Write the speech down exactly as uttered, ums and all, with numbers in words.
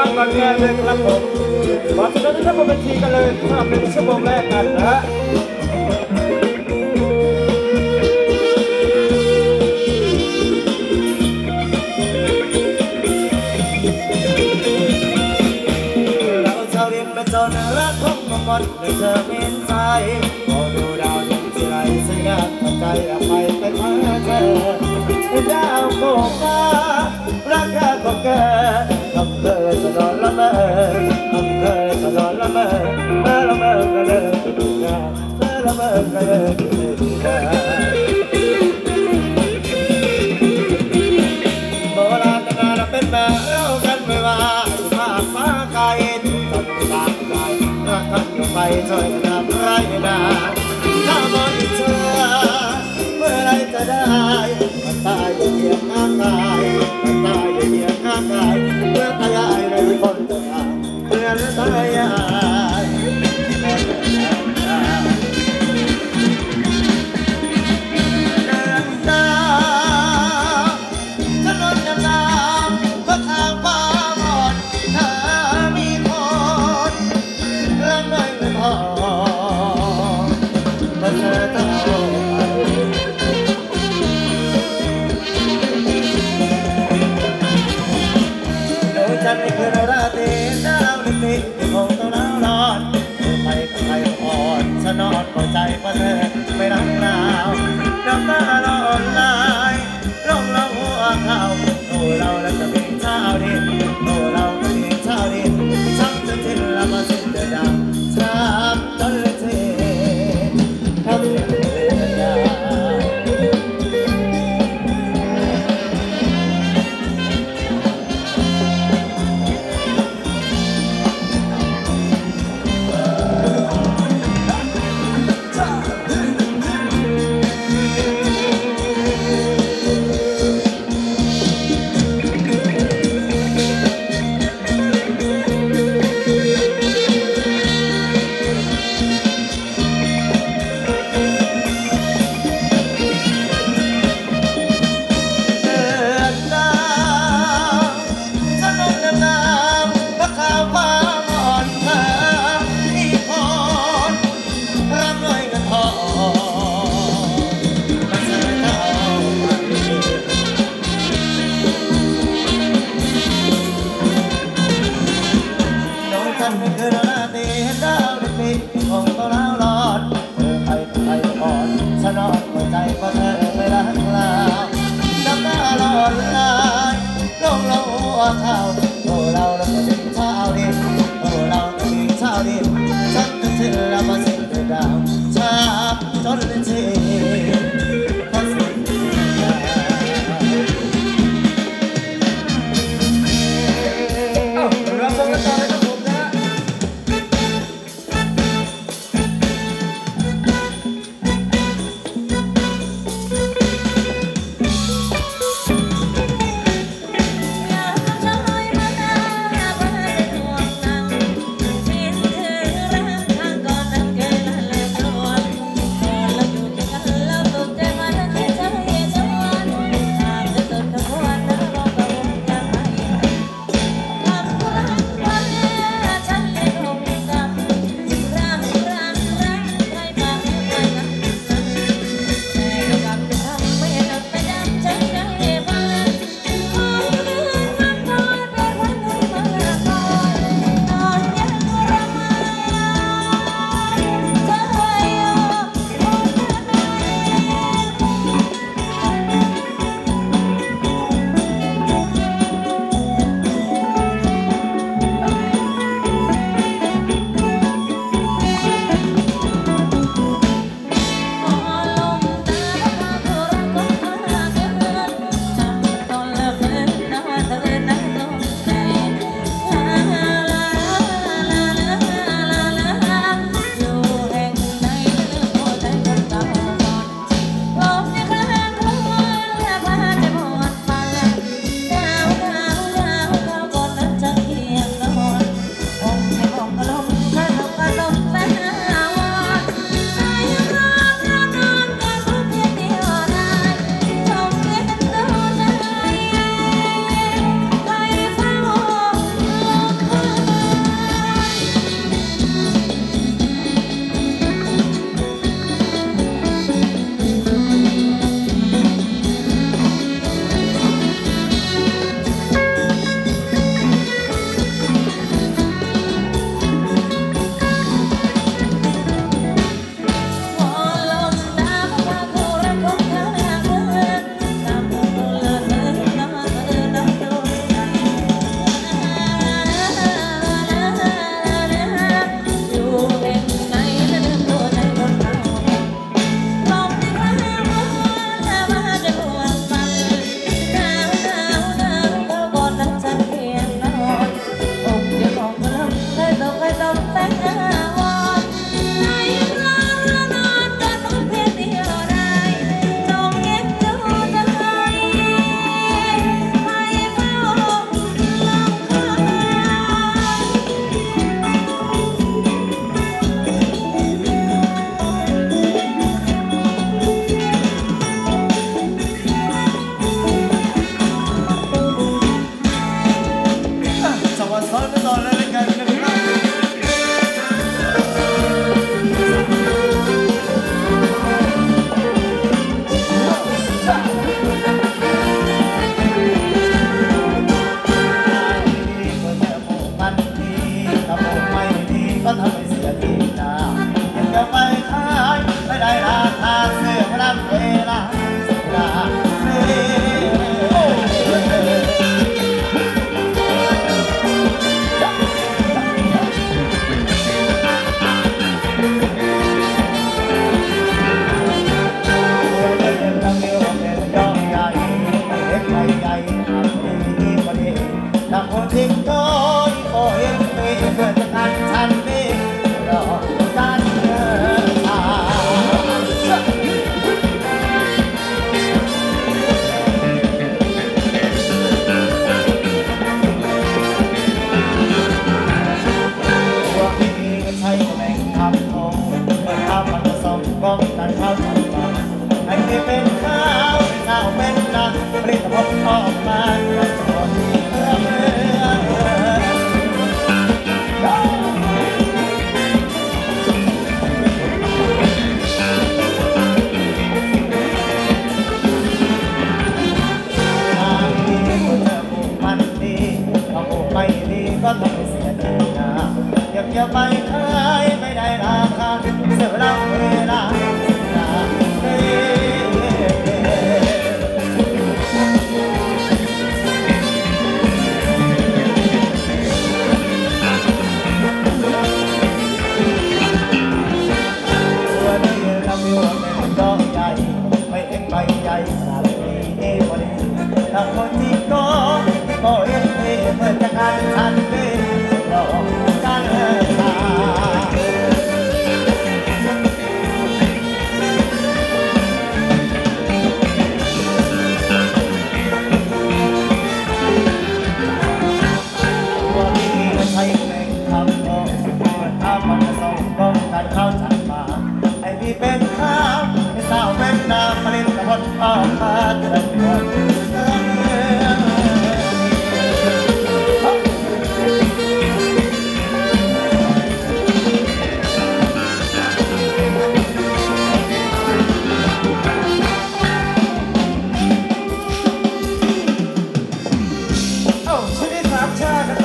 งก่อนแก้เลยครับผมขอเสนอที่ท่านบนเวทีกันเลยสำหรับหนึ่งชั่วโมงแรกกันนะฮะเราชาวริมเป็นจนรักของมงคลในเธอเมนใจพอดูดาวดวงที่ไรสัญญาณใจเราไปเป็นมาเธอดาวโกฟ้ารักแค่ของแกทำเธอสะดอนละเมอทำเธอสะดอนละเมอเมื่อละเมอกระเดินดูงานเมื่อละเมอกระเดินดูงานโบราณนาเราเป็นแบบเรากันไม่ว่าฟ้าฟ้าไกลทำตามใจรักกันอยู่ไปช่วยกันทำไรนาถ้ามองเธอเมื่อไรจะได้มันตายอยู่เพียงข้างกายมันตายอยู่เพียงข้างกายเมื่อตายในคนจะตายเมื่อตายเดินตามถนนน้ำน้ำก็ทางฟ้าหมดถ้ามีคนรักไม่พอเมื่อเธอต้องฉันไม่เคยราตรีดาวนิติที่คงต้องรันานักโหดทิ้งก้อยโอ้ยเพื่อนกันฉันนี่รอกันเดินทางตัวพี่ก็ใช้แบ่งคำคงเมื่อข้าวมันผสมป้องกันข้าวทำมาให้ที่เป็นข้าวข้าวเป็นนาผลิตผลออกมาจากตัวที่เอื้อเอื้อไม่ดีก็ต้องเสียทีนาอย่าอย่าไปขายไม่ได้ราคาเสียเราเวลาเสียตัวนี้เรามีว่าเป็นดอกใหญ่ไม่เอ็งใบใหญ่สาลีเอวดีถ้าคนที่ก็ก็เอ็งเอเมื่อจะการทันเป็นดอกกันตาตัวนี้ไม่ใช่เพลงคำโอ้เมื่อถ้ามันจะส่งก้องการเข้าจัดมาไอ้พี่เป็นข้าวไอ้สาวเป็นน้ำผลิตผลออกมาจะได้หมดเอ้าชนิดรักชาติ